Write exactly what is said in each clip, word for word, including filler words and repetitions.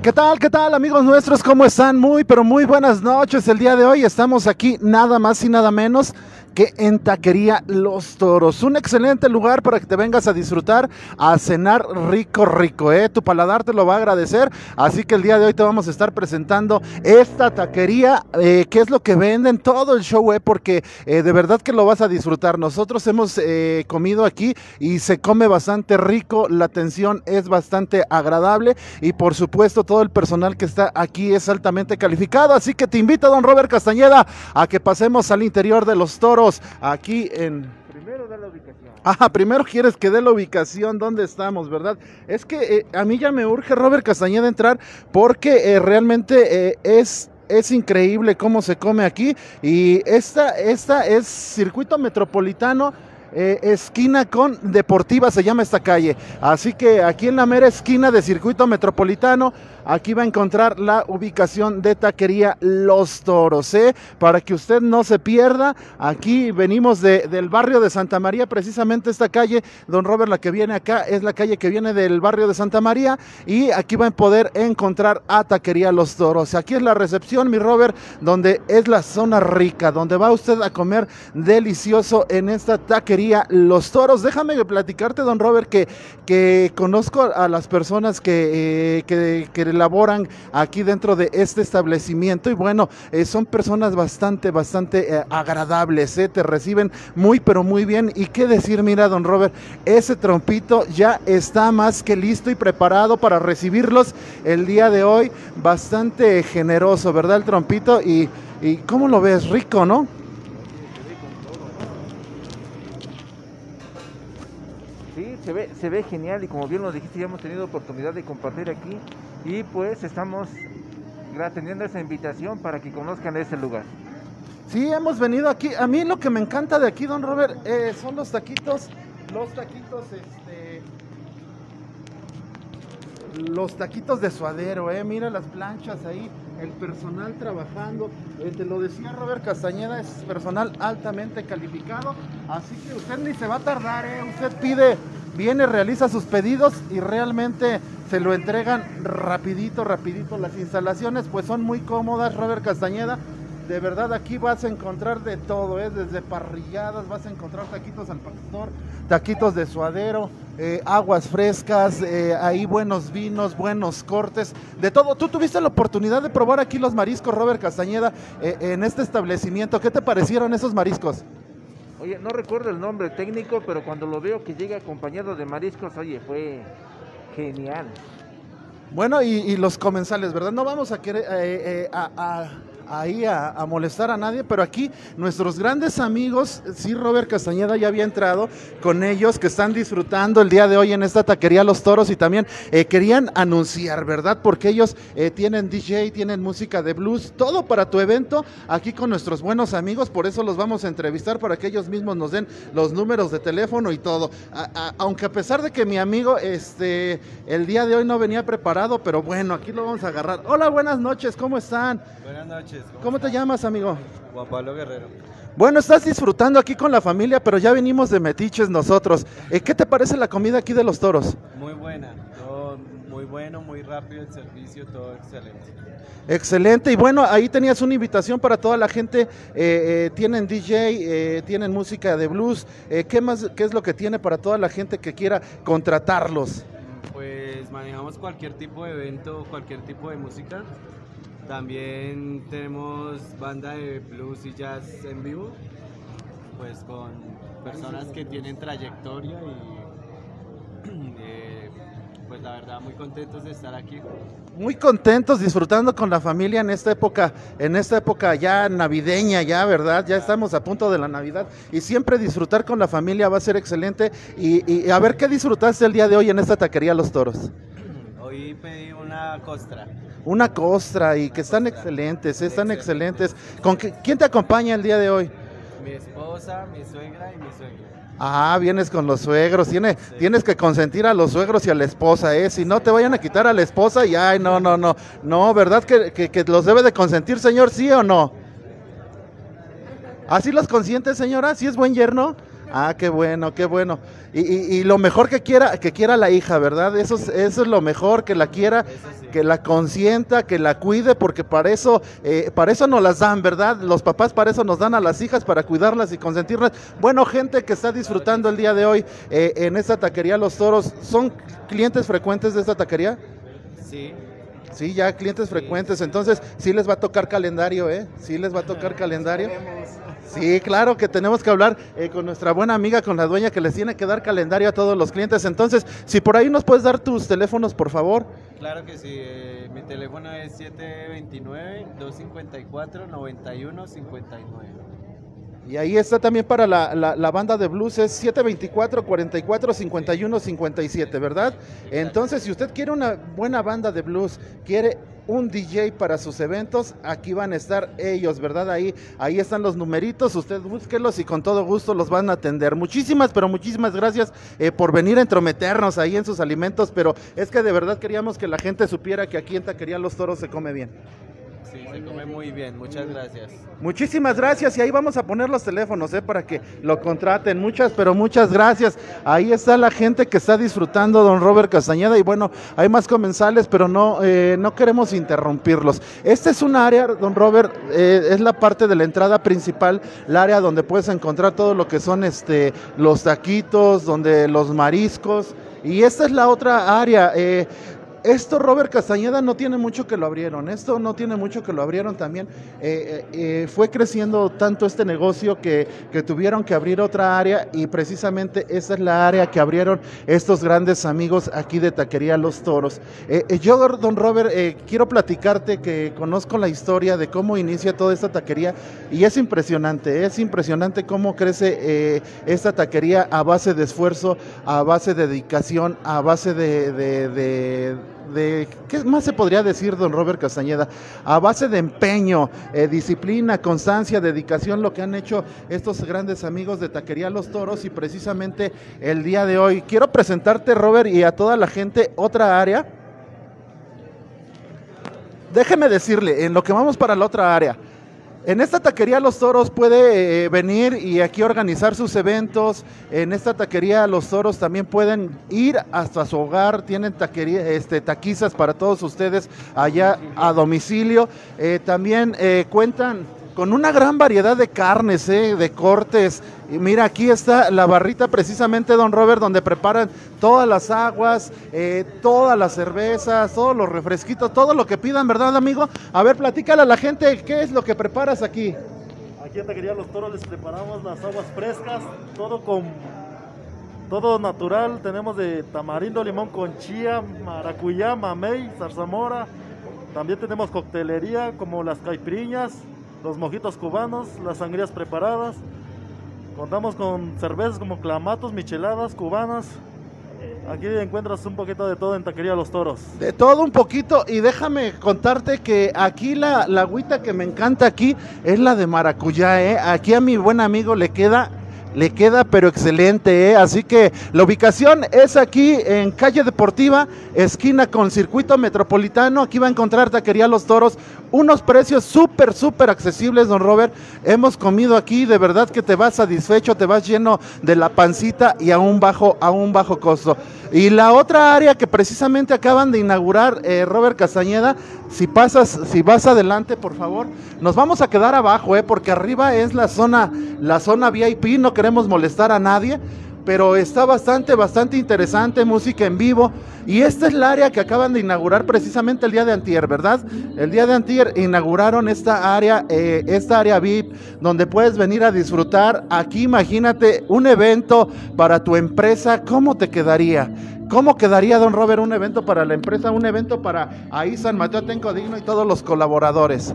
¿Qué tal? ¿Qué tal, amigos nuestros? ¿Cómo están? Muy, pero muy buenas noches. El día de hoy estamos aquí nada más y nada menos que en Taquería Los Toros. Un excelente lugar para que te vengas a disfrutar, a cenar rico, rico, ¿eh? Tu paladar te lo va a agradecer. Así que el día de hoy te vamos a estar presentando esta taquería, eh, qué es lo que venden, todo el show, ¿eh? Porque eh, de verdad que lo vas a disfrutar. Nosotros hemos eh, comido aquí y se come bastante rico, la atención es bastante agradable y por supuesto todo el personal que está aquí es altamente calificado. Así que te invito, don Robert Castañeda, a que pasemos al interior de Los Toros. Aquí en... Primero da la ubicación. Ah, primero quieres que dé la ubicación, ¿dónde estamos, verdad? Es que eh, a mí ya me urge, Robert Castañeda, entrar porque eh, realmente eh, es... Es increíble cómo se come aquí. Y esta, esta es Circuito Metropolitano, eh, esquina con Deportiva se llama esta calle. Así que aquí en la mera esquina de Circuito Metropolitano, aquí va a encontrar la ubicación de Taquería Los Toros, ¿eh? Para que usted no se pierda. Aquí venimos de, del barrio de Santa María, precisamente esta calle, don Robert, la que viene acá es la calle que viene del barrio de Santa María, y aquí va a poder encontrar a Taquería Los Toros. Aquí es la recepción, mi Robert, donde es la zona rica, donde va usted a comer delicioso en esta Taquería Los Toros. Déjame platicarte, don Robert, que, que conozco a las personas que, eh, que, que elaboran aquí dentro de este establecimiento, y bueno, eh, son personas bastante, bastante eh, agradables, eh, te reciben muy, pero muy bien. Y qué decir, mira, don Robert, ese trompito ya está más que listo y preparado para recibirlos el día de hoy. Bastante generoso, ¿verdad? El trompito, y, y ¿cómo lo ves? Rico, ¿no? Sí, se ve, se ve genial, y como bien lo dijiste, ya hemos tenido oportunidad de compartir aquí y pues estamos atendiendo esa invitación para que conozcan ese lugar. Sí, hemos venido aquí. A mí lo que me encanta de aquí, don Robert, eh, son los taquitos, los taquitos, este, los taquitos de suadero, eh. Mira las planchas ahí, el personal trabajando. Eh, te lo decía Robert Castañeda, es personal altamente calificado, así que usted ni se va a tardar, eh. Usted pide, viene, realiza sus pedidos y realmente se lo entregan rapidito, rapidito. Las instalaciones pues son muy cómodas, Robert Castañeda. De verdad, aquí vas a encontrar de todo, ¿eh? Desde parrilladas, vas a encontrar taquitos al pastor, taquitos de suadero, eh, aguas frescas, eh, ahí buenos vinos, buenos cortes, de todo. ¿Tú tuviste la oportunidad de probar aquí los mariscos, Robert Castañeda, eh, en este establecimiento? ¿Qué te parecieron esos mariscos? Oye, no recuerdo el nombre técnico, pero cuando lo veo que llega acompañado de mariscos, oye, fue genial. Bueno, y, y los comensales, ¿verdad? No vamos a querer eh, eh, a, a, ahí a, a molestar a nadie, pero aquí nuestros grandes amigos, sí, Robert Castañeda ya había entrado con ellos, que están disfrutando el día de hoy en esta Taquería Los Toros, y también eh, querían anunciar, ¿verdad? Porque ellos eh, tienen D J, tienen música de blues, todo para tu evento, aquí con nuestros buenos amigos. Por eso los vamos a entrevistar, para que ellos mismos nos den los números de teléfono y todo. A, a, aunque a pesar de que mi amigo este, el día de hoy no venía preparado, pero bueno, aquí lo vamos a agarrar. Hola, buenas noches, ¿cómo están? Buenas noches. ¿Cómo, ¿Cómo te llamas, amigo? Juan Pablo Guerrero. Bueno, estás disfrutando aquí con la familia, pero ya venimos de metiches nosotros. Eh, ¿Qué te parece la comida aquí de Los Toros? Muy buena, todo muy bueno, muy rápido el servicio, todo excelente. Excelente, y bueno, ahí tenías una invitación para toda la gente. eh, eh, tienen D J, eh, tienen música de blues. Eh, ¿qué más, qué es lo que tiene para toda la gente que quiera contratarlos? Pues manejamos cualquier tipo de evento, cualquier tipo de música. También tenemos banda de blues y jazz en vivo, pues con personas que tienen trayectoria, y eh, pues la verdad muy contentos de estar aquí. Muy contentos, disfrutando con la familia en esta época, en esta época ya navideña, ya, ¿verdad? Ya estamos a punto de la Navidad, y siempre disfrutar con la familia va a ser excelente. Y, y a ver, ¿qué disfrutaste el día de hoy en esta Taquería Los Toros? Hoy pedí una costra. Una costra, y que están excelentes, están excelentes. ¿Con qué, quién te acompaña el día de hoy? Mi esposa, mi suegra y mi suegro. Ah, vienes con los suegros. Tiene, sí. Tienes que consentir a los suegros y a la esposa, ¿eh? Si no te vayan a quitar a la esposa, y ay, no, no, no. No, ¿verdad que, que, que los debe de consentir, señor? ¿Sí o no? ¿Así los consiente, señora? ¿Sí es buen yerno? Ah, qué bueno, qué bueno. Y, y, y lo mejor que quiera, que quiera la hija, ¿verdad? Eso es, eso es lo mejor, que la quiera, Eso sí. que la consienta, que la cuide, porque para eso, eh, para eso nos las dan, ¿verdad? Los papás para eso nos dan a las hijas, para cuidarlas y consentirlas. Bueno, gente que está disfrutando el día de hoy eh, en esta taquería Los Toros, ¿son clientes frecuentes de esta taquería? Sí. Sí, ya clientes frecuentes, entonces sí les va a tocar calendario, ¿eh? Sí les va a tocar calendario. Sí, claro que tenemos que hablar eh, con nuestra buena amiga, con la dueña, que les tiene que dar calendario a todos los clientes. Entonces, si por ahí nos puedes dar tus teléfonos, por favor. Claro que sí, eh, mi teléfono es siete dos nueve, dos cinco cuatro, nueve uno cinco nueve. Y ahí está también para la, la, la banda de blues, es siete dos cuatro, cuatro cuatro, cinco uno cinco siete, ¿verdad? Entonces, si usted quiere una buena banda de blues, quiere un D J para sus eventos, aquí van a estar ellos, ¿verdad? Ahí, ahí están los numeritos, usted búsquelos y con todo gusto los van a atender. Muchísimas, pero muchísimas gracias eh, por venir a entrometernos ahí en sus alimentos, pero es que de verdad queríamos que la gente supiera que aquí en Taquería Los Toros se come bien. Sí, se come muy bien, muchas gracias. Muchísimas gracias, y ahí vamos a poner los teléfonos eh, para que lo contraten. Muchas, pero muchas gracias. Ahí está la gente que está disfrutando, don Robert Castañeda, y bueno, hay más comensales, pero no, eh, no queremos interrumpirlos. Este es un área, don Robert, eh, es la parte de la entrada principal, la área donde puedes encontrar todo lo que son este, los taquitos, donde los mariscos, y esta es la otra área. Eh, Esto, Robert Castañeda, no tiene mucho que lo abrieron, esto no tiene mucho que lo abrieron también, eh, eh, fue creciendo tanto este negocio que, que tuvieron que abrir otra área, y precisamente esa es la área que abrieron estos grandes amigos aquí de Taquería Los Toros. Eh, eh, yo, don Robert, eh, quiero platicarte que conozco la historia de cómo inicia toda esta taquería, y es impresionante, es impresionante cómo crece eh, esta taquería a base de esfuerzo, a base de dedicación, a base de... de, de de, ¿qué más se podría decir, don Robert Castañeda? A base de empeño, eh, disciplina, constancia, dedicación, lo que han hecho estos grandes amigos de Taquería Los Toros, y precisamente el día de hoy quiero presentarte, Robert, y a toda la gente otra área. Déjeme decirle, en lo que vamos para la otra área, en esta Taquería Los Toros puede eh, venir y aquí organizar sus eventos. En esta Taquería Los Toros también pueden ir hasta su hogar, tienen taquería, este, taquizas para todos ustedes allá a domicilio. Eh, también eh, cuentan con una gran variedad de carnes, eh, de cortes. Y mira, aquí está la barrita precisamente, don Robert, donde preparan todas las aguas, eh, todas las cervezas, todos los refresquitos, todo lo que pidan, ¿verdad, amigo? A ver, platícale a la gente, ¿qué es lo que preparas aquí? Aquí en Taquería Los Toros les preparamos las aguas frescas, todo con todo natural. Tenemos de tamarindo, limón con chía, maracuyá, mamey, zarzamora. También tenemos coctelería como las caipiriñas, los mojitos cubanos, las sangrías preparadas. Contamos con cervezas como clamatos, micheladas, cubanas. Aquí encuentras un poquito de todo en Taquería Los Toros. De todo un poquito, y déjame contarte que aquí la, la agüita que me encanta aquí es la de maracuyá, ¿eh? Aquí a mi buen amigo le queda... Le queda pero excelente, ¿eh? Así que la ubicación es aquí en Calle Deportiva, esquina con Circuito Metropolitano. Aquí va a encontrar Taquería Los Toros, unos precios súper, súper accesibles, don Robert. Hemos comido aquí, de verdad que te vas satisfecho, te vas lleno de la pancita y a un bajo, a un bajo costo. Y la otra área que precisamente acaban de inaugurar, eh, Robert Castañeda, si pasas, si vas adelante, por favor, nos vamos a quedar abajo, eh, porque arriba es la zona, la zona V I P, no queremos molestar a nadie, pero está bastante, bastante interesante, música en vivo, y esta es la área que acaban de inaugurar precisamente el día de antier, ¿verdad? El día de antier inauguraron esta área, eh, esta área V I P, donde puedes venir a disfrutar. Aquí imagínate un evento para tu empresa, ¿cómo te quedaría? ¿Cómo quedaría, don Robert, un evento para la empresa, un evento para ahí San Mateo Atenco Digno y todos los colaboradores?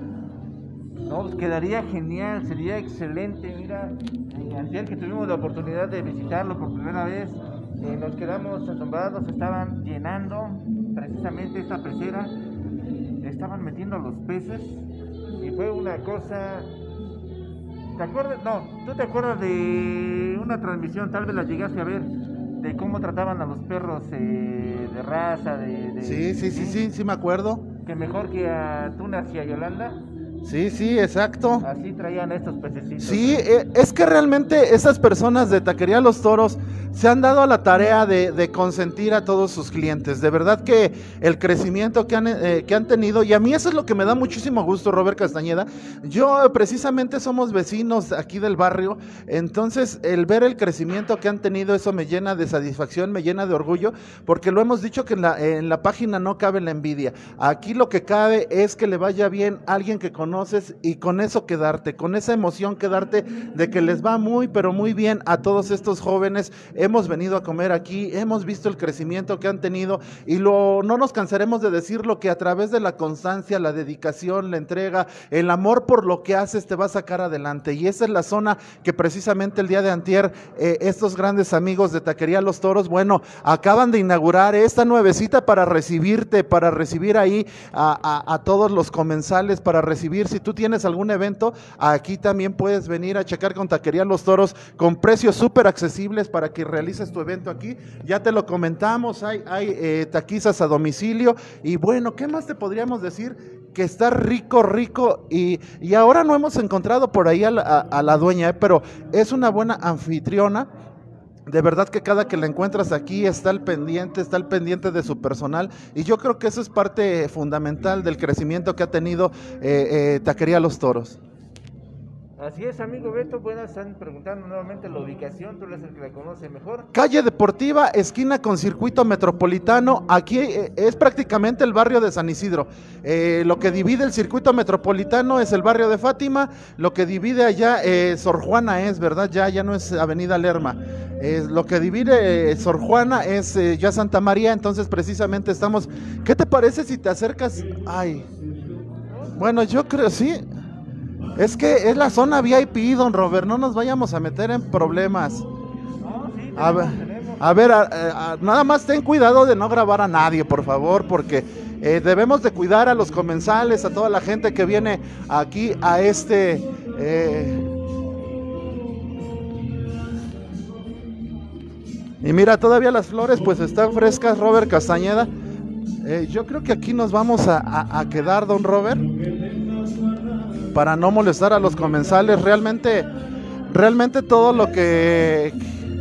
No, pues quedaría genial, sería excelente. Mira, eh, ayer que tuvimos la oportunidad de visitarlo por primera vez, eh, nos quedamos asombrados, estaban llenando precisamente esta pecera, estaban metiendo los peces, y fue una cosa... ¿Te acuerdas? No, ¿tú te acuerdas de una transmisión, tal vez la llegaste a ver, de cómo trataban a los perros eh, de raza? De, de, Sí, sí, sí, sí, sí me acuerdo. Que mejor que a Tunas y a Yolanda. Sí, sí, exacto. Así traían estos pececitos. Sí, eh, es que realmente esas personas de Taquería Los Toros se han dado a la tarea de, de consentir a todos sus clientes. De verdad que el crecimiento que han, eh, que han tenido, y a mí eso es lo que me da muchísimo gusto, Robert Castañeda. Yo eh, precisamente somos vecinos aquí del barrio, entonces el ver el crecimiento que han tenido, eso me llena de satisfacción, me llena de orgullo, porque lo hemos dicho que en la, en la página no cabe la envidia. Aquí lo que cabe es que le vaya bien a alguien que conoce conoces y con eso quedarte, con esa emoción quedarte de que les va muy pero muy bien a todos estos jóvenes. Hemos venido a comer aquí, hemos visto el crecimiento que han tenido y lo, no nos cansaremos de decirlo, que a través de la constancia, la dedicación, la entrega, el amor por lo que haces te va a sacar adelante, y esa es la zona que precisamente el día de antier eh, estos grandes amigos de Taquería Los Toros, bueno, acaban de inaugurar esta nuevecita para recibirte, para recibir ahí a, a, a todos los comensales, para recibir. Si tú tienes algún evento, aquí también puedes venir a checar con Taquería Los Toros con precios súper accesibles para que realices tu evento aquí. Ya te lo comentamos, hay, hay eh, taquizas a domicilio y bueno, ¿qué más te podríamos decir? Que está rico, rico y, y ahora no hemos encontrado por ahí a la, a, a la dueña, eh, pero es una buena anfitriona. De verdad que cada que la encuentras aquí está al pendiente, está al pendiente de su personal y yo creo que eso es parte fundamental del crecimiento que ha tenido eh, eh, Taquería Los Toros. Así es, amigo Beto. Bueno, están preguntando nuevamente la ubicación, tú eres el que la conoce mejor. Calle Deportiva, esquina con Circuito Metropolitano. Aquí eh, es prácticamente el barrio de San Isidro. Eh, lo que divide el Circuito Metropolitano es el barrio de Fátima, lo que divide allá eh, Sor Juana es, ¿verdad? Ya, ya no es Avenida Lerma. Eh, lo que divide eh, Sor Juana es eh, ya Santa María, entonces precisamente estamos... ¿Qué te parece si te acercas? Ay, bueno, yo creo, sí... Es que es la zona V I P, don Robert, no nos vayamos a meter en problemas. No, sí, tenemos, A ver, tenemos. a ver a, a, nada más ten cuidado de no grabar a nadie, por favor, porque eh, debemos de cuidar a los comensales, a toda la gente que viene aquí a este... Eh... Y mira, todavía las flores pues están frescas, Robert Castañeda. Eh, yo creo que aquí nos vamos a, a, a quedar, don Robert, para no molestar a los comensales. Realmente, realmente todo lo que...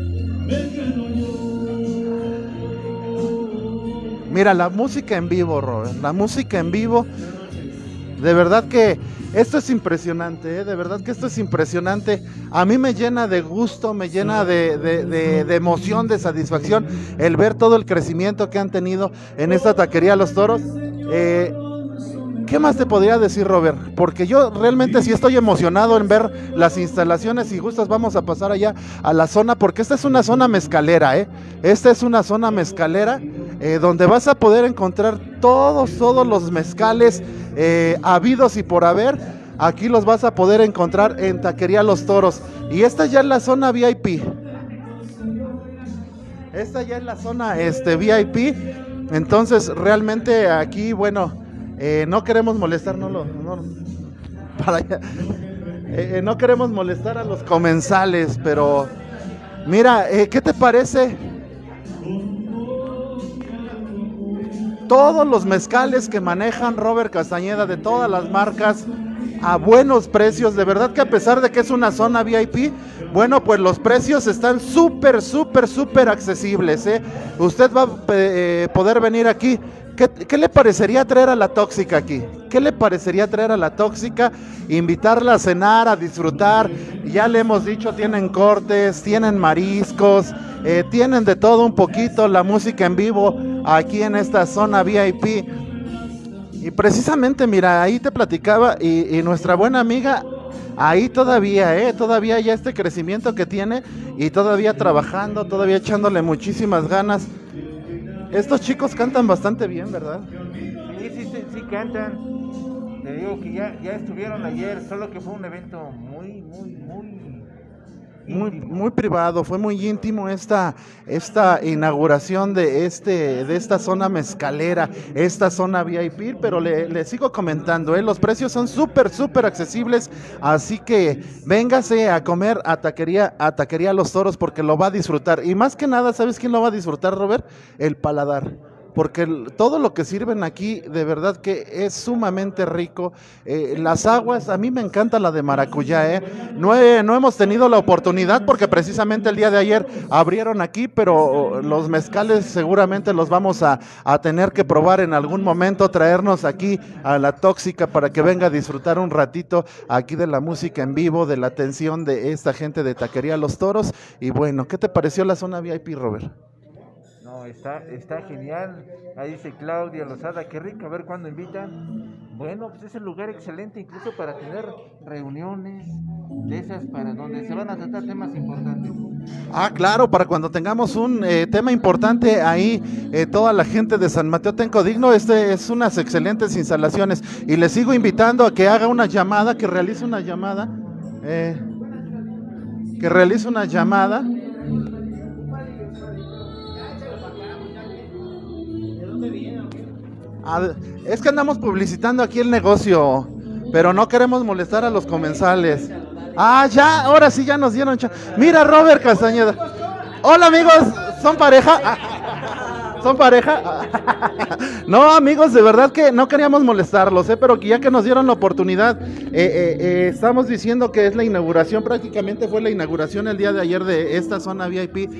Mira, la música en vivo, Robert, la música en vivo, de verdad que esto es impresionante, ¿eh? De verdad que esto es impresionante. A mí me llena de gusto, me llena de, de, de, de emoción, de satisfacción el ver todo el crecimiento que han tenido en esta Taquería Los Toros. Eh, ¿Qué más te podría decir, Robert? Porque yo realmente sí estoy emocionado en ver las instalaciones. Si gustas vamos a pasar allá a la zona, porque esta es una zona mezcalera, ¿eh? Esta es una zona mezcalera eh, donde vas a poder encontrar todos, todos los mezcales eh, habidos y por haber. Aquí los vas a poder encontrar en Taquería Los Toros. Y esta ya es la zona V I P. Esta ya es la zona este, V I P. Entonces realmente aquí, bueno... Eh, no queremos molestar, no lo, no, para allá. Eh, no queremos molestar a los comensales, pero mira, eh, ¿qué te parece? Todos los mezcales que manejan Robert Castañeda de todas las marcas a buenos precios, de verdad que a pesar de que es una zona V I P, bueno, pues los precios están súper, súper, súper accesibles, ¿eh? Usted va a eh, poder venir aquí. ¿Qué, ¿Qué le parecería traer a la Tóxica aquí? ¿Qué le parecería traer a la Tóxica? Invitarla a cenar, a disfrutar. Ya le hemos dicho, tienen cortes, tienen mariscos, eh, tienen de todo un poquito, la música en vivo aquí en esta zona V I P. Y precisamente, mira, ahí te platicaba y, y nuestra buena amiga, ahí todavía, eh, todavía ya este crecimiento que tiene y todavía trabajando, todavía echándole muchísimas ganas. Estos chicos cantan bastante bien, ¿verdad? Sí, sí, sí, sí cantan. Te digo que ya, ya estuvieron ayer, solo que fue un evento muy, muy, muy... Muy, muy privado, fue muy íntimo esta, esta inauguración de, este, de esta zona mezcalera, esta zona V I P, pero le, le sigo comentando, ¿eh? Los precios son súper, súper accesibles, así que véngase a comer a taquería, a Taquería Los Toros porque lo va a disfrutar, y más que nada, ¿sabes quién lo va a disfrutar, Robert? El paladar. porque el- todo lo que sirven aquí de verdad que es sumamente rico. Eh, las aguas, a mí me encanta la de maracuyá, ¿eh? No, he- no hemos tenido la oportunidad porque precisamente el día de ayer abrieron aquí, pero los mezcales seguramente los vamos a, a tener que probar en algún momento, traernos aquí a la Tóxica para que venga a disfrutar un ratito aquí de la música en vivo, de la atención de esta gente de Taquería Los Toros. Y bueno, ¿qué te pareció la zona V I P, Robert? No, está, está genial. Ahí dice Claudia Lozada, qué rico, a ver cuándo invitan. Bueno, pues es el lugar excelente incluso para tener reuniones de esas para donde se van a tratar temas importantes. Ah, claro, para cuando tengamos un eh, tema importante ahí, eh, toda la gente de San Mateo Tenco Digno, este es unas excelentes instalaciones. Y les sigo invitando a que haga una llamada, que realice una llamada, eh, que realice una llamada. Ah, es que andamos publicitando aquí el negocio, pero no queremos molestar a los comensales. Ah, ya, ahora sí ya nos dieron. cha- Mira, Robert Castañeda. Hola, amigos, ¿son pareja? Ah, ¿Son pareja? Ah, No, amigos, de verdad que no queríamos molestarlos, ¿eh? Pero que ya que nos dieron la oportunidad, eh, eh, eh, estamos diciendo que es la inauguración, prácticamente fue la inauguración el día de ayer de esta zona V I P.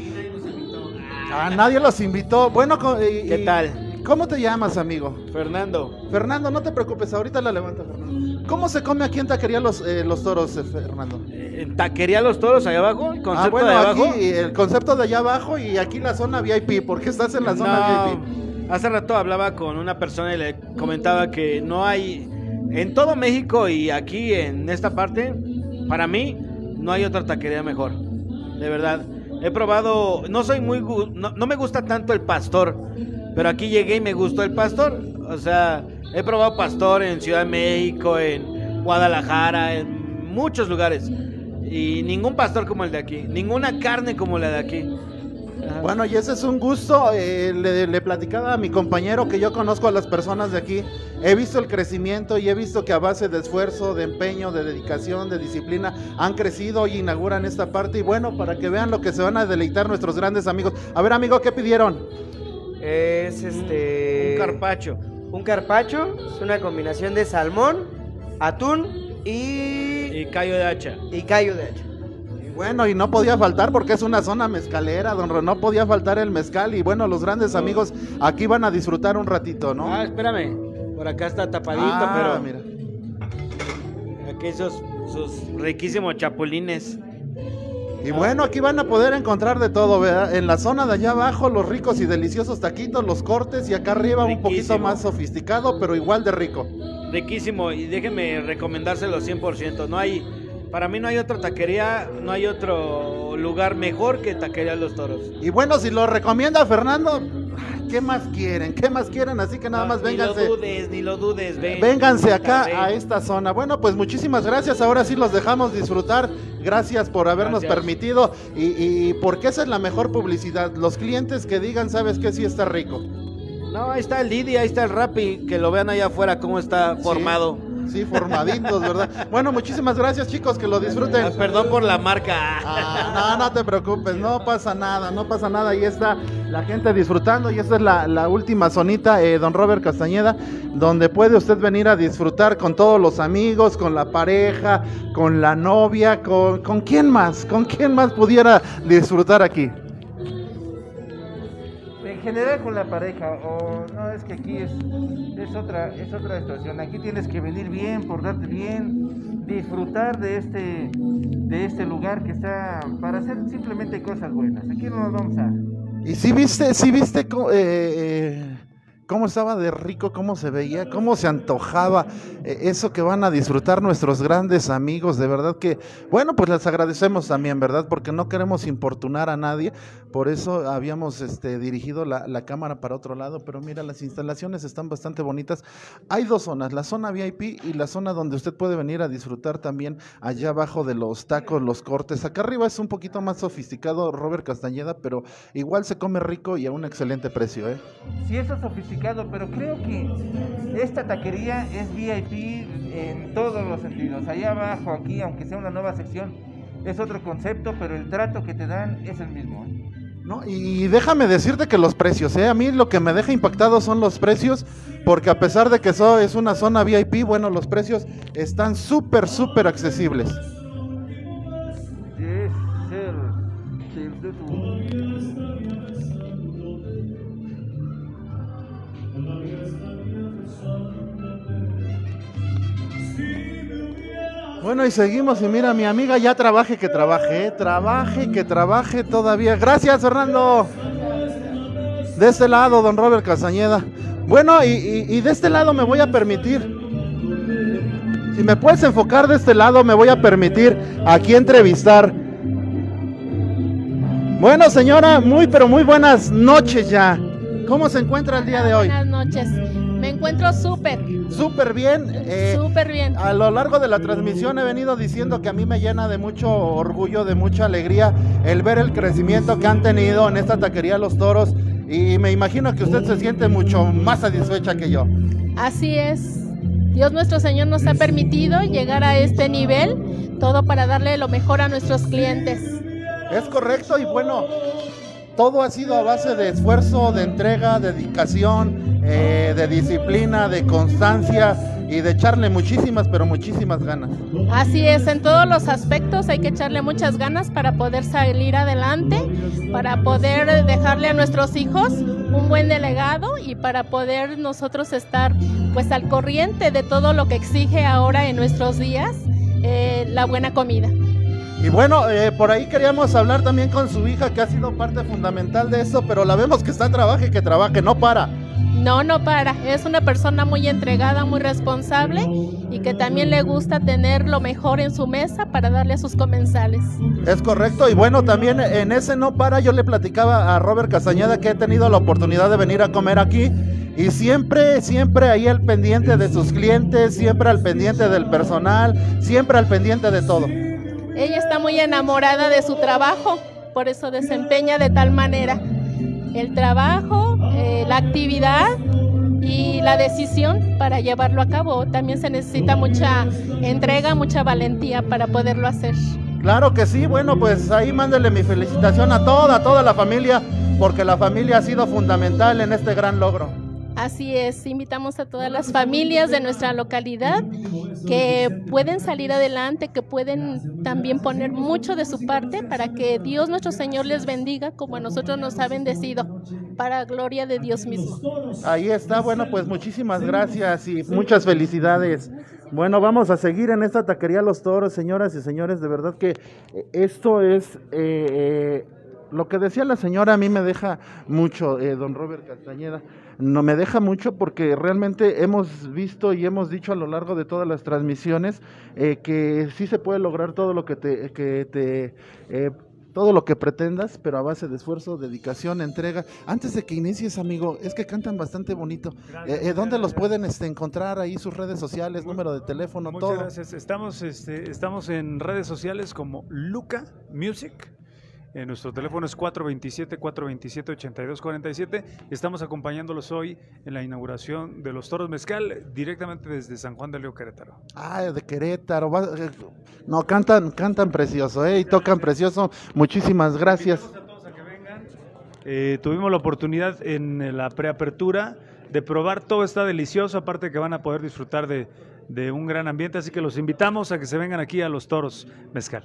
Ah, nadie los invitó. Bueno, co- y- ¿Qué y- tal? ¿Cómo te llamas, amigo? Fernando, Fernando, no te preocupes, ahorita la levanto, Fernando. ¿Cómo se come aquí en Taquería Los, eh, los Toros, eh, Fernando? en Taquería Los Toros, allá abajo, el concepto Ah, bueno, de abajo. aquí el concepto de allá abajo y aquí la zona V I P. ¿Por qué estás en la zona V I P? No, hace rato hablaba con una persona y le comentaba que no hay, en todo México y aquí en esta parte, para mí, no hay otra taquería mejor, de verdad. He probado, no soy muy, gu- no, no me gusta tanto el pastor, pero aquí llegué y me gustó el pastor. O sea, he probado pastor en Ciudad de México, en Guadalajara, en muchos lugares. Y ningún pastor como el de aquí, ninguna carne como la de aquí. Ajá. Bueno, y ese es un gusto. eh, le, le platicaba a mi compañero que yo conozco a las personas de aquí. He visto el crecimiento y he visto que a base de esfuerzo, de empeño, de dedicación, de disciplina, han crecido y inauguran esta parte. Y bueno, para que vean lo que se van a deleitar nuestros grandes amigos. A ver, amigo, ¿qué pidieron? Es este. Un carpacho. Un carpacho. Es una combinación de salmón, atún y. Y callo de hacha. y callo de hacha. Y bueno, y no podía faltar porque es una zona mezcalera, don Ro- no podía faltar el mezcal. Y bueno, los grandes amigos aquí van a disfrutar un ratito, ¿no? Ah, espérame. Por acá está tapadito, Ah, pero mira. aquí esos sus riquísimos chapulines. Y bueno, aquí van a poder encontrar de todo, ¿verdad? En la zona de allá abajo, los ricos y deliciosos taquitos, los cortes, y acá arriba un poquito Riquísimo. más sofisticado, pero igual de rico. Riquísimo. Y déjenme recomendárselo cien por ciento. No hay, para mí no hay otra taquería, no hay otro lugar mejor que Taquería Los Toros. Y bueno, si lo recomienda Fernando, ¿qué más quieren? ¿Qué más quieren? Así que nada más Ni vénganse. lo dudes, ni lo dudes. Ven, Vénganse acá ven. a esta zona. Bueno, pues muchísimas gracias. Ahora sí los dejamos disfrutar. Gracias por habernos Gracias. permitido. Y, y porque esa es la mejor publicidad. Los clientes que digan, ¿sabes qué? Sí está rico. No, ahí está el Didi, ahí está el Rappi. Que lo vean allá afuera cómo está formado. Sí, formaditos, ¿verdad? Bueno, muchísimas gracias, chicos. Que lo disfruten. Ah, perdón por la marca. Ah, no, no te preocupes, no pasa nada, no pasa nada. Ahí está la gente disfrutando y esta es la, la última zonita, eh, don Robert Castañeda, donde puede usted venir a disfrutar con todos los amigos, con la pareja, con la novia, con, con quién más, con quién más pudiera disfrutar aquí. En general con la pareja, o no, es que aquí es, es otra es otra situación. Aquí tienes que venir bien, portarte bien, disfrutar de este de este lugar que está para hacer simplemente cosas buenas. Aquí no nos vamos a... Y si viste, si viste co- eh, eh, cómo estaba de rico, cómo se veía, cómo se antojaba eh, eso que van a disfrutar nuestros grandes amigos, de verdad que, bueno, pues les agradecemos también, ¿verdad? Porque no queremos importunar a nadie, por eso habíamos este, dirigido la, la cámara para otro lado, pero mira, las instalaciones están bastante bonitas. Hay dos zonas, la zona V I P y la zona donde usted puede venir a disfrutar también allá abajo de los tacos, los cortes. Acá arriba es un poquito más sofisticado, Robert Castañeda, pero igual se come rico y a un excelente precio, ¿eh? Sí, eso es sofisticado, pero creo que esta taquería es V I P en todos los sentidos. Allá abajo, aquí, aunque sea una nueva sección, es otro concepto, pero el trato que te dan es el mismo. No, y déjame decirte que los precios, ¿eh? A mí lo que me deja impactado son los precios, porque a pesar de que eso es una zona V I P, bueno, los precios están súper, súper accesibles. Es el, el de tu- Bueno, y seguimos, y mira, mi amiga ya trabaje que trabaje, ¿eh? Trabaje que trabaje todavía. Gracias, Fernando. De este lado, don Robert Castañeda. Bueno, y, y, y de este lado me voy a permitir, si me puedes enfocar de este lado, me voy a permitir aquí entrevistar. Bueno, señora, muy pero muy buenas noches ya. ¿Cómo se encuentra el día de hoy? Buenas noches. Me encuentro súper, Súper bien. eh, súper bien. A lo largo de la transmisión he venido diciendo que a mí me llena de mucho orgullo, de mucha alegría el ver el crecimiento que han tenido en esta taquería Los Toros, y me imagino que usted se siente mucho más satisfecha que yo. Así es. Dios nuestro Señor nos ha permitido llegar a este nivel, todo para darle lo mejor a nuestros clientes. Es correcto, y bueno, todo ha sido a base de esfuerzo, de entrega, de dedicación, eh, de disciplina, de constancia y de echarle muchísimas, pero muchísimas ganas. Así es, en todos los aspectos hay que echarle muchas ganas para poder salir adelante, para poder dejarle a nuestros hijos un buen delegado y para poder nosotros estar pues al corriente de todo lo que exige ahora en nuestros días eh, la buena comida. Y bueno, eh, por ahí queríamos hablar también con su hija, que ha sido parte fundamental de eso, pero la vemos que está trabaje, que trabaje, no para. No, no para. Es una persona muy entregada, muy responsable y que también le gusta tener lo mejor en su mesa para darle a sus comensales. Es correcto, y bueno, también en ese no para, yo le platicaba a Robert Castañeda que he tenido la oportunidad de venir a comer aquí, y siempre, siempre ahí al pendiente de sus clientes, siempre al pendiente del personal, siempre al pendiente de todo. Ella está muy enamorada de su trabajo, por eso desempeña de tal manera el trabajo, eh, la actividad y la decisión para llevarlo a cabo. También se necesita mucha entrega, mucha valentía para poderlo hacer. Claro que sí, bueno, pues ahí mándele mi felicitación a toda, a toda la familia, porque la familia ha sido fundamental en este gran logro. Así es, invitamos a todas las familias de nuestra localidad que pueden salir adelante, que pueden también poner mucho de su parte para que Dios nuestro Señor les bendiga como a nosotros nos ha bendecido, para gloria de Dios mismo. Ahí está, bueno, pues muchísimas gracias y muchas felicidades. Bueno, vamos a seguir en esta taquería Los Toros, señoras y señores, de verdad que esto es... Eh, eh, lo que decía la señora a mí me deja mucho, eh, don Robert Castañeda, no me deja mucho porque realmente hemos visto y hemos dicho a lo largo de todas las transmisiones eh, que sí se puede lograr todo lo que te, que te eh, todo lo que pretendas, pero a base de esfuerzo, dedicación, entrega. Antes de que inicies, amigo, es que cantan bastante bonito. Eh, eh, ¿Dónde los pueden este, encontrar ahí, sus redes sociales, número de teléfono, Muchas todo? gracias. Estamos, este, estamos en redes sociales como Luca Music. Eh, nuestro teléfono es cuatro dos siete, cuatro dos siete, ocho dos cuatro siete. Estamos acompañándolos hoy en la inauguración de los Toros Mezcal directamente desde San Juan de León, Querétaro. Ah, de Querétaro. Va, eh, no, cantan, cantan precioso, ¿eh? Y tocan precioso. Muchísimas gracias. Invitamos a todos a que vengan. Eh, tuvimos la oportunidad en la preapertura de probar, todo está delicioso, aparte que van a poder disfrutar de, de un gran ambiente, así que los invitamos a que se vengan aquí a los Toros Mezcal.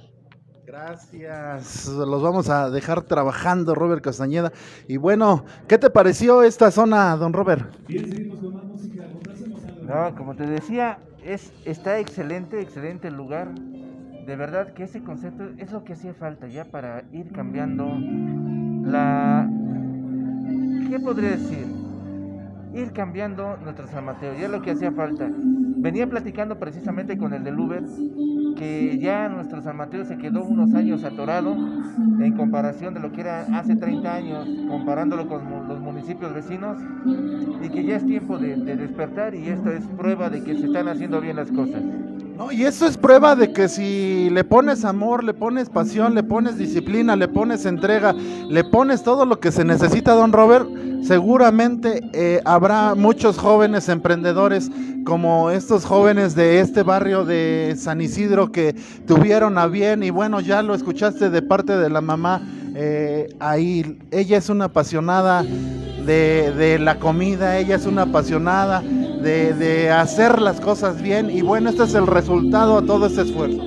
Gracias, los vamos a dejar trabajando, Robert Castañeda. Y bueno, ¿qué te pareció esta zona, don Robert? No, como te decía, es, está excelente, excelente el lugar. De verdad que ese concepto es lo que hacía falta ya para ir cambiando la... ¿Qué podría decir? Ir cambiando nuestro San Mateo, ya es lo que hacía falta. Venía platicando precisamente con el del Uber, que ya nuestro San Mateo se quedó unos años atorado en comparación de lo que era hace treinta años, comparándolo con los municipios vecinos, y que ya es tiempo de, de despertar, y esto es prueba de que se están haciendo bien las cosas. No, y eso es prueba de que si le pones amor, le pones pasión, le pones disciplina, le pones entrega, le pones todo lo que se necesita, don Robert, seguramente eh, habrá muchos jóvenes emprendedores como estos jóvenes de este barrio de San Isidro que tuvieron a bien, y bueno, ya lo escuchaste de parte de la mamá eh, ahí ella es una apasionada de, de la comida, ella es una apasionada de, de hacer las cosas bien, y bueno, este es el resultado de todo este esfuerzo.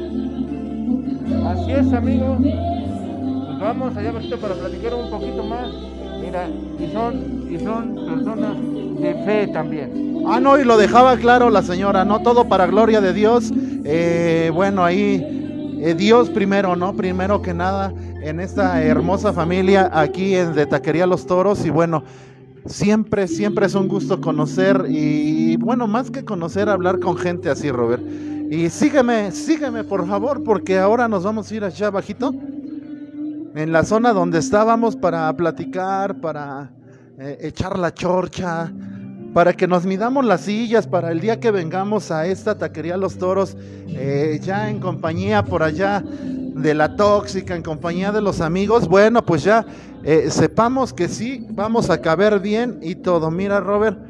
Así es, amigos. Pues vamos allá abajito para platicar un poquito más. Mira, y son, y son personas de fe también. Ah, no, y lo dejaba claro la señora, ¿no? Todo para gloria de Dios. Eh, bueno, ahí eh, Dios primero, ¿no? Primero que nada, en esta hermosa familia aquí en de Taquería Los Toros. Y bueno, siempre, siempre es un gusto conocer, y bueno, más que conocer, hablar con gente así, Robert. Y sígueme, sígueme por favor, porque ahora nos vamos a ir allá abajito, en la zona donde estábamos, para platicar, para eh, echar la chorcha, para que nos midamos las sillas para el día que vengamos a esta Taquería Los Toros, eh, ya en compañía por allá de la tóxica, en compañía de los amigos. Bueno, pues ya eh, sepamos que sí, vamos a caber bien y todo. Mira, Robert,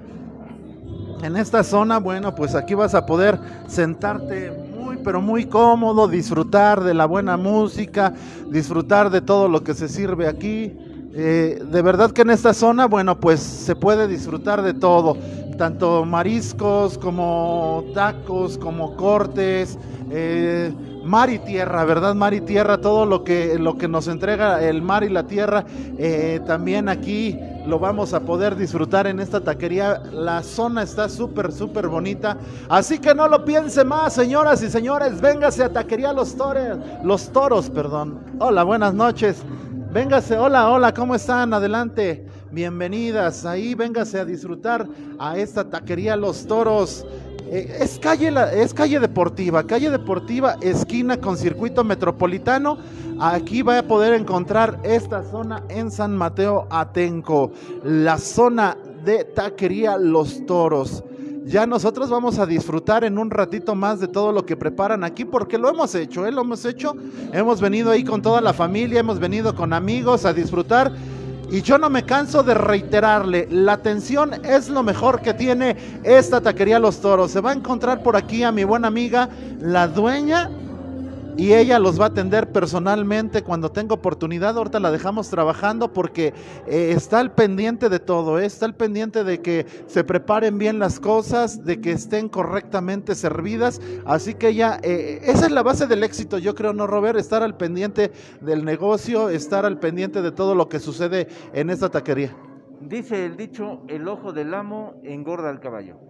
en esta zona, bueno, pues aquí vas a poder sentarte muy, pero muy cómodo, disfrutar de la buena música, disfrutar de todo lo que se sirve aquí. Eh, de verdad que en esta zona, bueno, pues se puede disfrutar de todo, tanto mariscos como tacos, como cortes, eh, mar y tierra, ¿verdad? Mar y tierra, todo lo que, lo que nos entrega el mar y la tierra, eh, también aquí lo vamos a poder disfrutar en esta taquería. La zona está súper, súper bonita, así que no lo piense más, señoras y señores, véngase a Taquería Los Toros, Los Toros, perdón. Hola, buenas noches. Véngase, hola, hola, ¿cómo están? Adelante, bienvenidas, ahí véngase a disfrutar a esta Taquería Los Toros. Eh, es, calle, es calle deportiva, calle deportiva, esquina con circuito metropolitano. Aquí va a poder encontrar esta zona en San Mateo Atenco, la zona de Taquería Los Toros. Ya nosotros vamos a disfrutar en un ratito más de todo lo que preparan aquí, porque lo hemos hecho, ¿eh? Lo hemos hecho, hemos venido ahí con toda la familia, hemos venido con amigos a disfrutar, y yo no me canso de reiterarle, la atención es lo mejor que tiene esta Taquería Los Toros. Se va a encontrar por aquí a mi buena amiga, la dueña, y ella los va a atender personalmente cuando tenga oportunidad. Ahorita la dejamos trabajando porque eh, está al pendiente de todo, ¿eh? Está al pendiente de que se preparen bien las cosas, de que estén correctamente servidas, así que ella, eh, esa es la base del éxito, yo creo, ¿no, Robert? Estar al pendiente del negocio, estar al pendiente de todo lo que sucede en esta taquería. Dice el dicho, el ojo del amo engorda al caballo.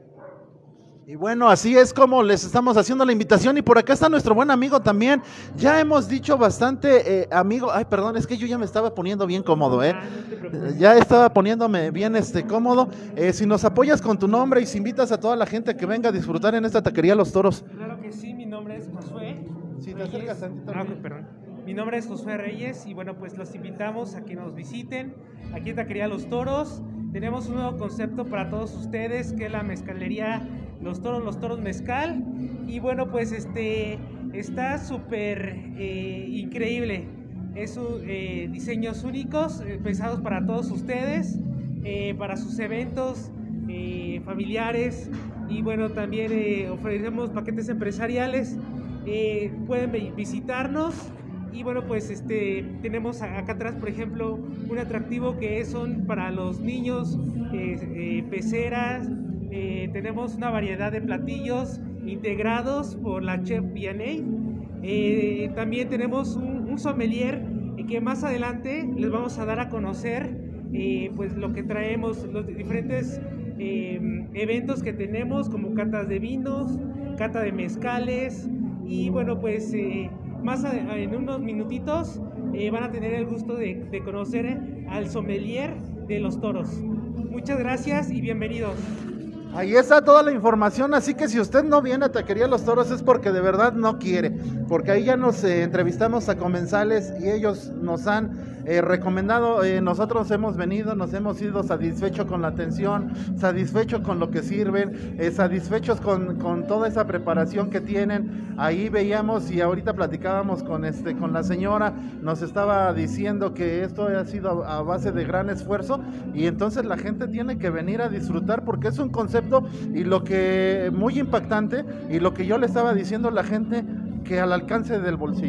Y bueno, así es como les estamos haciendo la invitación, y por acá está nuestro buen amigo también. Ya hemos dicho bastante, eh, amigo, ay, perdón, es que yo ya me estaba poniendo bien cómodo, ¿eh? Ya estaba poniéndome bien este cómodo. Eh, si nos apoyas con tu nombre y si invitas a toda la gente que venga a disfrutar en esta Taquería Los Toros. Claro que sí, mi nombre es Josué. Si te acercas tantito. Ah, perdón. Mi nombre es Josué Reyes y bueno, pues los invitamos a que nos visiten aquí en Taquería Los Toros. Tenemos un nuevo concepto para todos ustedes, que es la mezcalería Los Toros, Los Toros Mezcal. Y bueno, pues este está súper eh, increíble. Es eh, diseños únicos, eh, pensados para todos ustedes, eh, para sus eventos eh, familiares. Y bueno, también eh, ofrecemos paquetes empresariales. Eh, pueden visitarnos. Y bueno, pues este tenemos acá atrás, por ejemplo, un atractivo que son para los niños, eh, eh, peceras. Eh, tenemos una variedad de platillos integrados por la chef Vianney. Eh, también tenemos un, un sommelier eh, que más adelante les vamos a dar a conocer eh, pues lo que traemos, los diferentes eh, eventos que tenemos, como catas de vinos, cata de mezcales. Y bueno, pues eh, más a, en unos minutitos eh, van a tener el gusto de, de conocer al sommelier de Los Toros. Muchas gracias y bienvenidos. Ahí está toda la información, así que si usted no viene a Taquería Los Toros es porque de verdad no quiere, porque ahí ya nos eh, entrevistamos a comensales y ellos nos han eh, recomendado, eh, nosotros hemos venido, nos hemos ido satisfechos con la atención, satisfechos con lo que sirven, eh, satisfechos con, con toda esa preparación que tienen. Ahí veíamos y ahorita platicábamos con, este, con la señora, nos estaba diciendo que esto ha sido a, a base de gran esfuerzo, y entonces la gente tiene que venir a disfrutar porque es un concepto. Y lo que muy impactante, y lo que yo le estaba diciendo a la gente, que al alcance del bolsillo.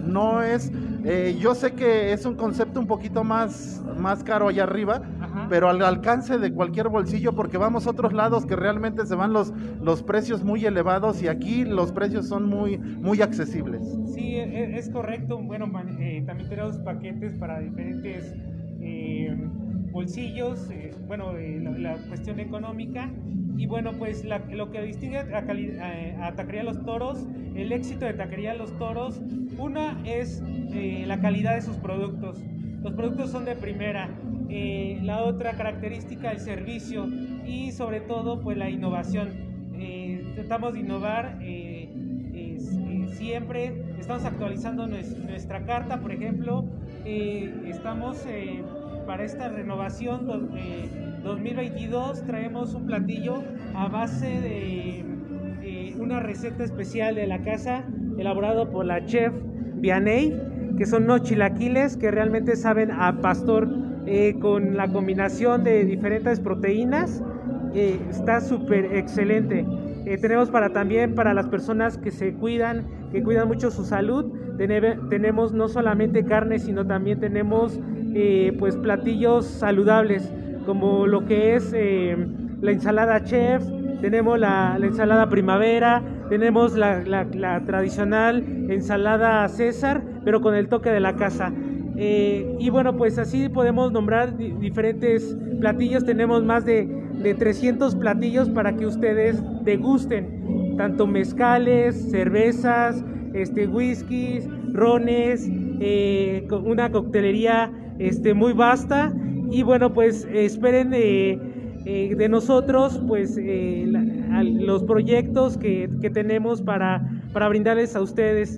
no es, eh, yo sé que es un concepto un poquito más, más caro allá arriba, Ajá. pero al alcance de cualquier bolsillo, porque vamos a otros lados que realmente se van los, los precios muy elevados y aquí los precios son muy, muy accesibles. Sí, e- es correcto. Bueno, man- eh, también tenemos paquetes para diferentes eh, bolsillos, eh, bueno, eh, la, la cuestión económica. Y bueno, pues la- lo que distingue a, cali- a- a Taquería Los Toros, el éxito de Taquería Los Toros, una es eh, la calidad de sus productos. Los productos son de primera. Eh, la otra característica, el servicio y sobre todo pues la innovación. Eh, tratamos de innovar eh, es- eh, siempre, estamos actualizando nues- nuestra carta, por ejemplo, eh, estamos eh, para esta renovación do- eh, dos mil veintidós, traemos un platillo a base de eh, una receta especial de la casa, elaborado por la chef Vianey, que son unos chilaquiles que realmente saben a pastor, eh, con la combinación de diferentes proteínas. Eh, está súper excelente. Eh, tenemos para también para las personas que se cuidan, que cuidan mucho su salud. Teneve- tenemos no solamente carne, sino también tenemos eh, pues platillos saludables, como lo que es eh, la ensalada chef, tenemos la, la ensalada primavera, tenemos la, la- la tradicional ensalada César, pero con el toque de la casa. Eh, y bueno, pues así podemos nombrar di- diferentes platillos. Tenemos más de, de trescientos platillos para que ustedes degusten, tanto mezcales, cervezas, este, whiskies, rones, eh, co- una coctelería este, muy vasta. Y bueno, pues eh, esperen eh, eh, de nosotros pues eh, la- a- los proyectos que, que tenemos para, para brindarles a ustedes.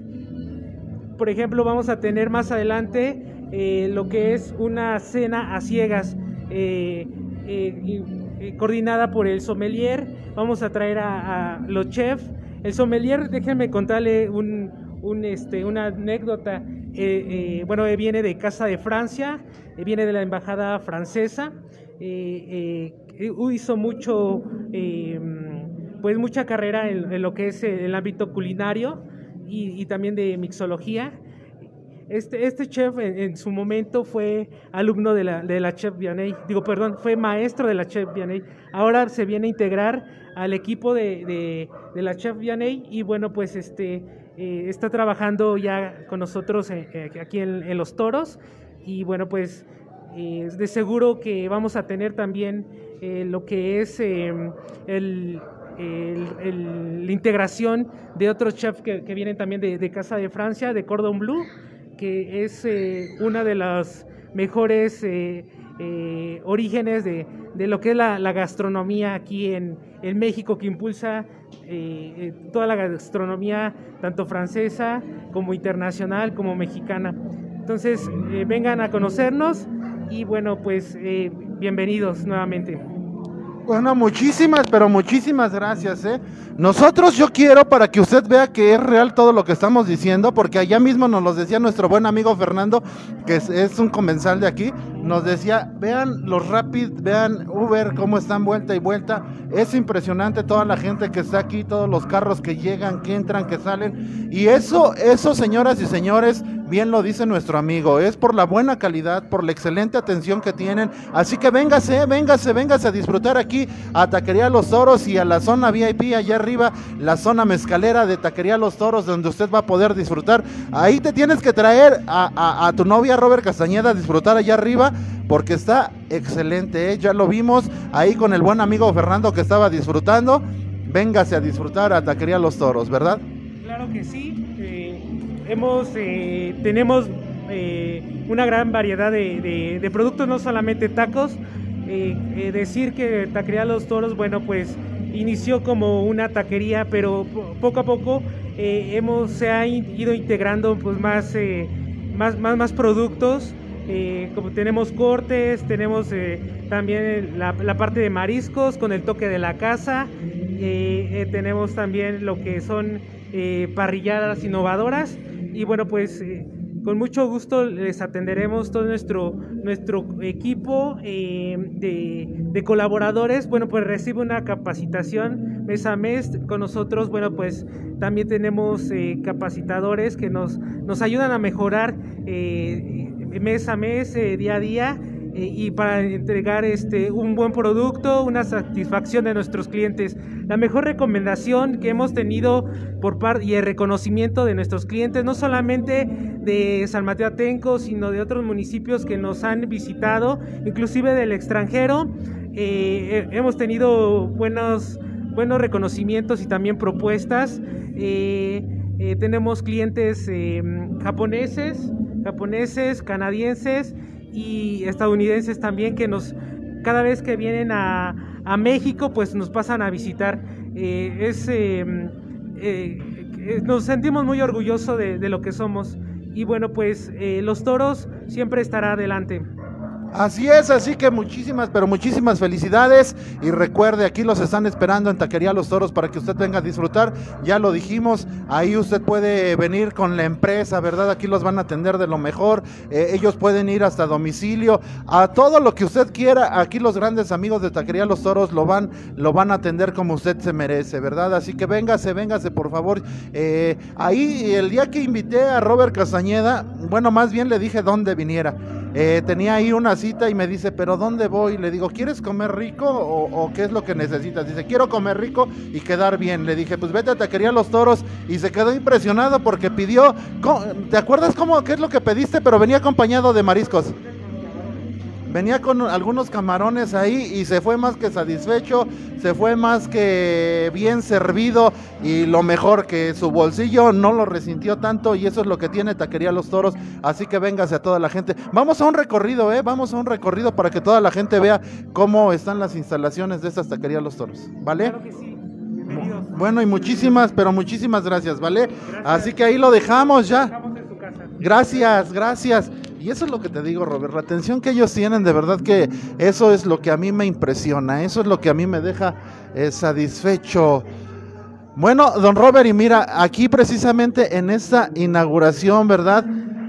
Por ejemplo, vamos a tener más adelante eh, lo que es una cena a ciegas, eh, eh, y- eh, coordinada por el sommelier. Vamos a traer a, a los chefs. El sommelier, déjenme contarle un, un, este, una anécdota. Eh, eh, bueno, eh, viene de Casa de Francia, eh, viene de la embajada francesa. eh, eh, hizo mucho, eh, pues mucha carrera en, en lo que es el ámbito culinario y, y también de mixología. Este, este chef en, en su momento fue alumno de la, de la chef Vianey, digo, perdón, fue maestro de la chef Vianey. Ahora se viene a integrar al equipo de, de, de la chef Vianey y bueno, pues este, eh, está trabajando ya con nosotros eh, eh, aquí en, en Los Toros y bueno, pues eh, de seguro que vamos a tener también eh, lo que es eh, el... El, el, la integración de otros chefs que, que vienen también de, de Casa de Francia, de Cordon Bleu, que es eh, una de las mejores eh, eh, orígenes de, de lo que es la, la gastronomía aquí en, en México, que impulsa eh, eh, toda la gastronomía, tanto francesa como internacional, como mexicana. Entonces, eh, vengan a conocernos y bueno, pues eh, bienvenidos nuevamente. Bueno, muchísimas, pero muchísimas gracias, ¿eh? Nosotros yo quiero para que usted vea que es real todo lo que estamos diciendo, porque allá mismo nos lo decía nuestro buen amigo Fernando, que es, es un comensal de aquí, nos decía, vean los Rapid, vean Uber, cómo están vuelta y vuelta, es impresionante toda la gente que está aquí, todos los carros que llegan, que entran, que salen, y eso, eso señoras y señores, bien lo dice nuestro amigo, es por la buena calidad, por la excelente atención que tienen, así que véngase, véngase, véngase a disfrutar aquí a Taquería Los Toros y a la zona V I P allá arriba, la zona mezcalera de Taquería Los Toros, donde usted va a poder disfrutar. Ahí te tienes que traer a, a, a tu novia Robert Castañeda a disfrutar allá arriba, porque está excelente, ¿eh? Ya lo vimos ahí con el buen amigo Fernando que estaba disfrutando. Véngase a disfrutar a Taquería Los Toros, ¿verdad? Claro que sí. Eh, hemos, eh, tenemos eh, una gran variedad de, de, de productos, no solamente tacos. Eh, eh, decir que Taquería Los Toros, bueno, pues inició como una taquería, pero po- poco a poco eh, hemos se ha in- ido integrando pues más, eh, más, más, más productos. Eh, como tenemos cortes, tenemos eh, también la, la parte de mariscos con el toque de la casa. Eh, eh, tenemos también lo que son eh, parrilladas innovadoras y bueno, pues eh, con mucho gusto les atenderemos todo nuestro, nuestro equipo eh, de, de colaboradores. Bueno, pues recibe una capacitación mes a mes con nosotros. Bueno, pues también tenemos eh, capacitadores que nos, nos ayudan a mejorar eh, mes a mes, eh, día a día, eh, y para entregar este, un buen producto, una satisfacción de nuestros clientes. La mejor recomendación que hemos tenido por parte y el reconocimiento de nuestros clientes, no solamente de San Mateo Atenco, sino de otros municipios que nos han visitado, inclusive del extranjero, eh, hemos tenido buenos, buenos reconocimientos y también propuestas. Eh, eh, tenemos clientes eh, japoneses, japoneses, canadienses y estadounidenses también, que nos cada vez que vienen a, a México pues nos pasan a visitar. Eh, es, eh, eh, nos sentimos muy orgullosos de, de lo que somos, y bueno, pues eh, Los Toros siempre estará adelante. Así es, así que muchísimas, pero muchísimas felicidades, y recuerde, aquí los están esperando en Taquería Los Toros para que usted venga a disfrutar. Ya lo dijimos, ahí usted puede venir con la empresa, ¿verdad? Aquí los van a atender de lo mejor, eh, ellos pueden ir hasta domicilio, a todo lo que usted quiera. Aquí los grandes amigos de Taquería Los Toros lo van, lo van a atender como usted se merece, ¿verdad? Así que véngase, véngase por favor. Eh, ahí el día que invité a Robert Castañeda, bueno, más bien le dije dónde viniera. Eh, tenía ahí una cita y me dice, ¿pero dónde voy? Le digo, ¿quieres comer rico o, o qué es lo que necesitas? Dice, quiero comer rico y quedar bien. Le dije, pues vete a Taquería Los Toros, y se quedó impresionado porque pidió, ¿te acuerdas cómo, qué es lo que pediste? Pero venía acompañado de mariscos. Venía con algunos camarones ahí y se fue más que satisfecho, se fue más que bien servido, y lo mejor, que su bolsillo no lo resintió tanto, y eso es lo que tiene Taquería Los Toros. Así que véngase a toda la gente. Vamos a un recorrido, ¿eh? Vamos a un recorrido para que toda la gente vea cómo están las instalaciones de estas Taquería Los Toros, ¿vale? Claro que sí. Bienvenidos. Bueno, y muchísimas, pero muchísimas gracias, ¿vale? Gracias. Así que ahí lo dejamos ya. Estamos en su casa. Gracias, gracias. Y eso es lo que te digo, Robert, la atención que ellos tienen, de verdad que eso es lo que a mí me impresiona, eso es lo que a mí me deja eh, satisfecho. Bueno, don Robert, y mira, aquí precisamente en esta inauguración, ¿verdad?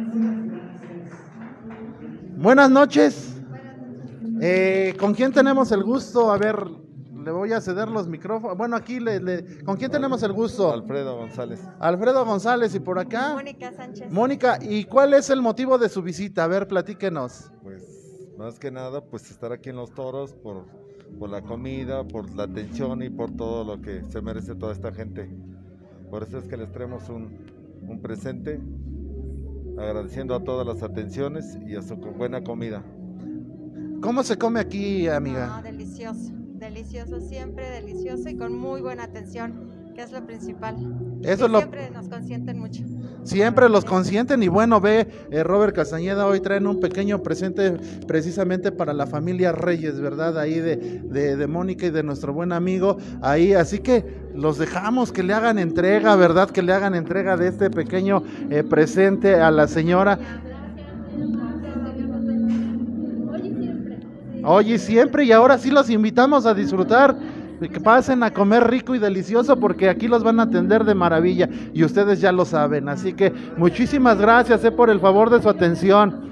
Buenas noches. Eh, ¿con quién tenemos el gusto? A ver, le voy a ceder los micrófonos. Bueno, aquí, le, le, ¿con quién tenemos el gusto? Alfredo González. Alfredo González, y por acá. Mónica Sánchez. Mónica, ¿y cuál es el motivo de su visita? A ver, platíquenos. Pues, más que nada, pues estar aquí en Los Toros por, por la comida, por la atención y por todo lo que se merece toda esta gente. Por eso es que les traemos un, un presente, agradeciendo a todas las atenciones y a su buena comida. ¿Cómo se come aquí, amiga? No, delicioso. Delicioso, siempre delicioso, y con muy buena atención, que es lo principal. Eso es lo... Siempre nos consienten mucho. Siempre los consienten, y bueno, ve, eh, Robert Castañeda, hoy traen un pequeño presente precisamente para la familia Reyes, ¿verdad? Ahí de, de, de Mónica y de nuestro buen amigo, ahí, así que los dejamos que le hagan entrega, ¿verdad? Que le hagan entrega de este pequeño eh, presente a la señora. Oye, siempre, y ahora sí los invitamos a disfrutar, que pasen a comer rico y delicioso, porque aquí los van a atender de maravilla, y ustedes ya lo saben. Así que muchísimas gracias eh, por el favor de su atención.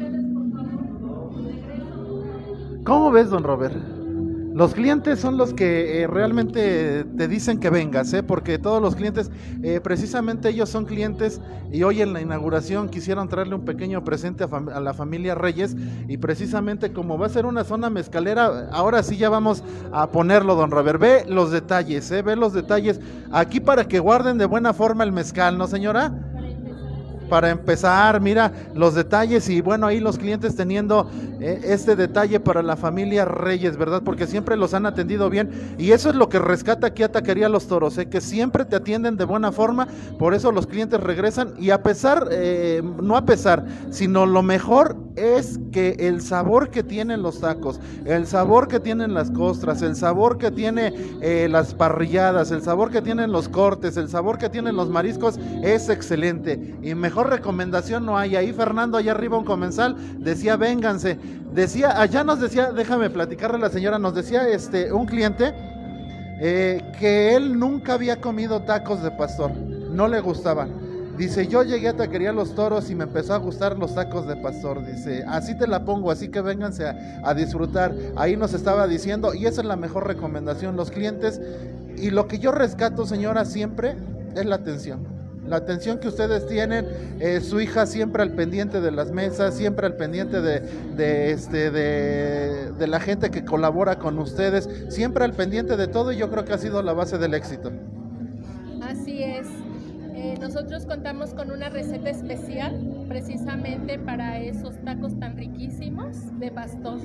¿Cómo ves, don Robert? Los clientes son los que eh, realmente te dicen que vengas, ¿eh? Porque todos los clientes, eh, precisamente ellos son clientes, y hoy en la inauguración quisieron traerle un pequeño presente a, fam a la familia Reyes, y precisamente como va a ser una zona mezcalera, ahora sí ya vamos a ponerlo, don Robert. Ve los detalles, ¿eh? Ve los detalles aquí para que guarden de buena forma el mezcal, ¿no, señora? Para empezar, mira los detalles, y bueno, ahí los clientes teniendo eh, este detalle para la familia Reyes, ¿verdad? Porque siempre los han atendido bien, y eso es lo que rescata aquí a Taquería Los Toros, ¿eh? Que siempre te atienden de buena forma, por eso los clientes regresan, y a pesar, eh, no a pesar, sino lo mejor es que el sabor que tienen los tacos, el sabor que tienen las costras, el sabor que tiene eh, las parrilladas, el sabor que tienen los cortes, el sabor que tienen los mariscos es excelente, y mejor recomendación no hay. Ahí Fernando, allá arriba un comensal, decía vénganse, decía, allá nos decía, déjame platicarle a la señora, nos decía este un cliente eh, que él nunca había comido tacos de pastor, no le gustaban. Dice, yo llegué a Taquería Los Toros y me empezó a gustar los tacos de pastor. Dice, así te la pongo, así que vénganse a, a disfrutar. Ahí nos estaba diciendo, y esa es la mejor recomendación, los clientes. Y lo que yo rescato, señora, siempre es la atención. La atención que ustedes tienen, eh, su hija siempre al pendiente de las mesas, siempre al pendiente de, de, este, de, de la gente que colabora con ustedes, siempre al pendiente de todo, y yo creo que ha sido la base del éxito. Así es. Eh, nosotros contamos con una receta especial precisamente para esos tacos tan riquísimos de pastor.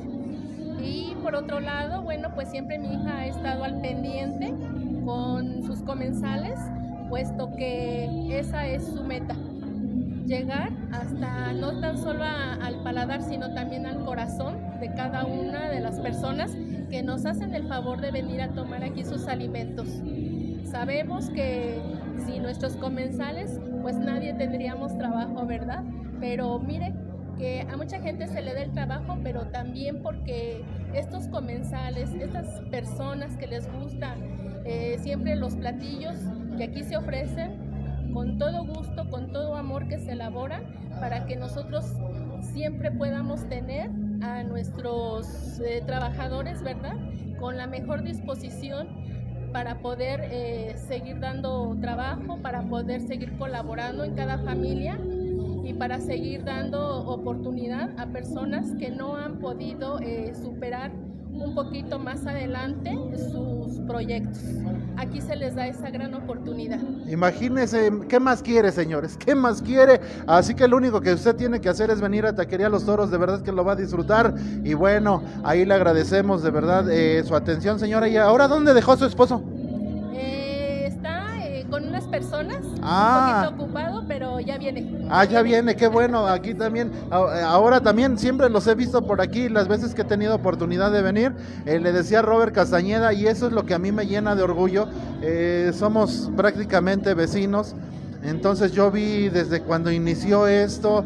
Y por otro lado, bueno, pues siempre mi hija ha estado al pendiente con sus comensales, puesto que esa es su meta, llegar hasta no tan solo a, al paladar, sino también al corazón de cada una de las personas que nos hacen el favor de venir a tomar aquí sus alimentos. Sabemos que sin nuestros comensales, pues nadie tendríamos trabajo, ¿verdad? Pero mire, que a mucha gente se le da el trabajo, pero también porque estos comensales, estas personas que les gustan eh, siempre los platillos que aquí se ofrecen, con todo gusto, con todo amor que se elaboran, para que nosotros siempre podamos tener a nuestros eh, trabajadores, ¿verdad?, con la mejor disposición para poder eh, seguir dando trabajo, para poder seguir colaborando en cada familia y para seguir dando oportunidad a personas que no han podido eh, superar un poquito más adelante sus proyectos. Aquí se les da esa gran oportunidad. Imagínese, ¿qué más quiere, señores? ¿Qué más quiere? Así que lo único que usted tiene que hacer es venir a Taquería Los Toros, de verdad que lo va a disfrutar. Y bueno, ahí le agradecemos de verdad eh, su atención, señora. ¿Y ahora dónde dejó a su esposo? Eh, está eh, con unas personas, ah. un poquito ocupado, pero ya viene. Ah, ya viene, qué bueno, aquí también, ahora también siempre los he visto por aquí, las veces que he tenido oportunidad de venir, eh, le decía a Robert Castañeda, y eso es lo que a mí me llena de orgullo, eh, somos prácticamente vecinos, entonces yo vi desde cuando inició esto,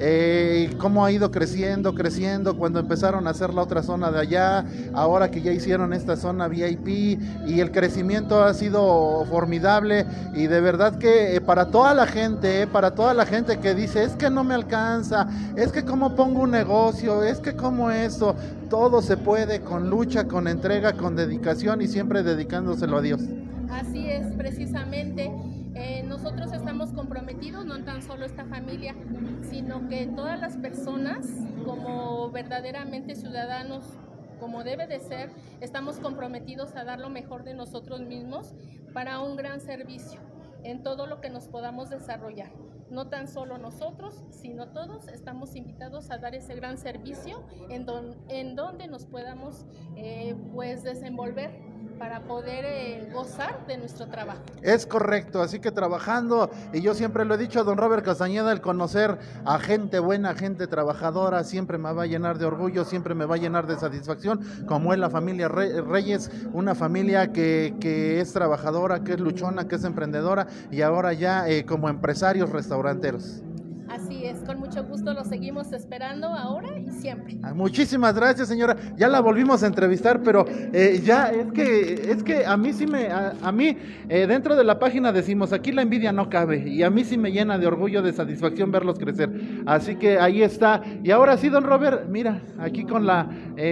eh, cómo ha ido creciendo, creciendo, cuando empezaron a hacer la otra zona de allá, ahora que ya hicieron esta zona V I P, y el crecimiento ha sido formidable, y de verdad que eh, para toda la gente, eh, para toda la gente que dice, es que no me alcanza, es que cómo pongo un negocio, es que cómo esto, todo se puede con lucha, con entrega, con dedicación, y siempre dedicándoselo a Dios. Así es, precisamente. Eh, nosotros estamos comprometidos, no tan solo esta familia, sino que todas las personas, como verdaderamente ciudadanos, como debe de ser, estamos comprometidos a dar lo mejor de nosotros mismos para un gran servicio en todo lo que nos podamos desarrollar. No tan solo nosotros, sino todos estamos invitados a dar ese gran servicio en, don, en donde nos podamos eh, pues desenvolver para poder eh, gozar de nuestro trabajo. Es correcto, así que trabajando, y yo siempre lo he dicho a don Robert Castañeda, el conocer a gente buena, gente trabajadora, siempre me va a llenar de orgullo, siempre me va a llenar de satisfacción, como es la familia Reyes, una familia que, que es trabajadora, que es luchona, que es emprendedora, y ahora ya eh, como empresarios restauranteros. Así es, con mucho gusto lo seguimos esperando ahora y siempre. Muchísimas gracias, señora. Ya la volvimos a entrevistar, pero eh, ya es que es que a mí sí me a, a mí eh, dentro de la página decimos, aquí la envidia no cabe, y a mí sí me llena de orgullo, de satisfacción verlos crecer. Así que ahí está. Y ahora sí, don Robert, mira, aquí con la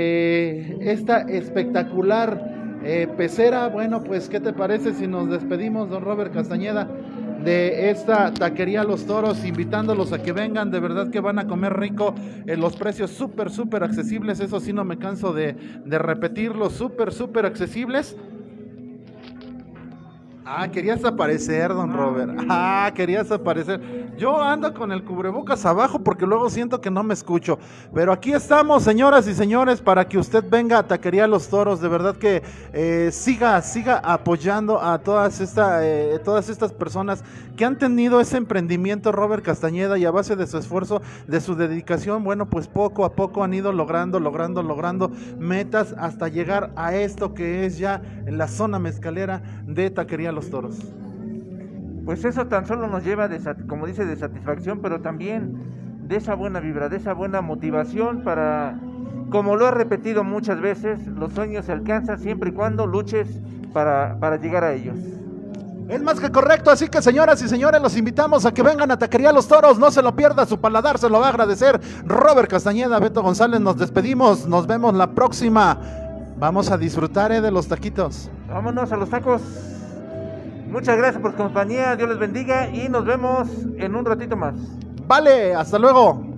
eh, esta espectacular eh, pecera. Bueno, pues ¿qué te parece si nos despedimos, don Robert Castañeda, de esta Taquería Los Toros, invitándolos a que vengan? De verdad que van a comer rico, eh, los precios súper, súper accesibles, eso sí no me canso de, de repetirlo, súper, súper accesibles. Ah, querías aparecer, don Robert. Ah, querías aparecer. Yo ando con el cubrebocas abajo porque luego siento que no me escucho. Pero aquí estamos, señoras y señores, para que usted venga a Taquería Los Toros. De verdad que eh, siga, siga apoyando a todas, esta, eh, todas estas personas que han tenido ese emprendimiento, Robert Castañeda, y a base de su esfuerzo, de su dedicación, bueno, pues poco a poco han ido logrando, logrando, logrando metas hasta llegar a esto que es ya la zona mezcalera de Taquería Los Toros. Pues eso tan solo nos lleva, de, como dice, de satisfacción, pero también de esa buena vibra, de esa buena motivación para, como lo he repetido muchas veces, los sueños se alcanzan siempre y cuando luches para, para llegar a ellos. Es más que correcto, así que señoras y señores, los invitamos a que vengan a Taquería Los Toros, no se lo pierda, su paladar se lo va a agradecer. Robert Castañeda, Beto González, nos despedimos, nos vemos la próxima. Vamos a disfrutar eh, de los taquitos. Vámonos a los tacos. Muchas gracias por su compañía, Dios les bendiga y nos vemos en un ratito más. Vale, hasta luego.